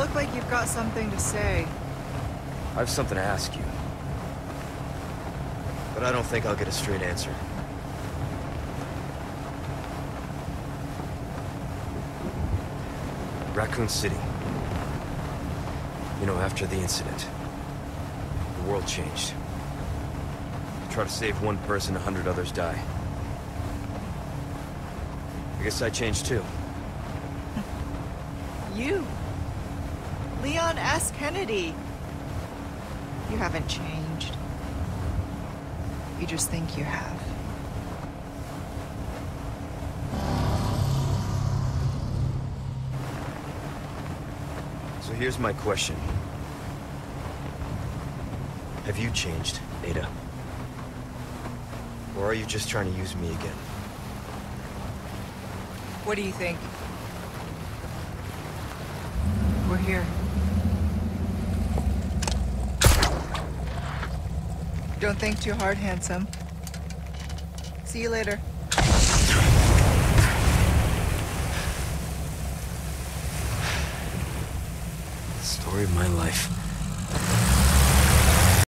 look like you've got something to say. I have something to ask you. But I don't think I'll get a straight answer. Raccoon City. You know, after the incident, the world changed. You try to save one person, 100 others die. I guess I changed too. You? Leon S. Kennedy. You haven't changed. You just think you have. So here's my question. Have you changed, Ada? Or are you just trying to use me again? What do you think? We're here. Don't think too hard, handsome. See you later. Story of my life.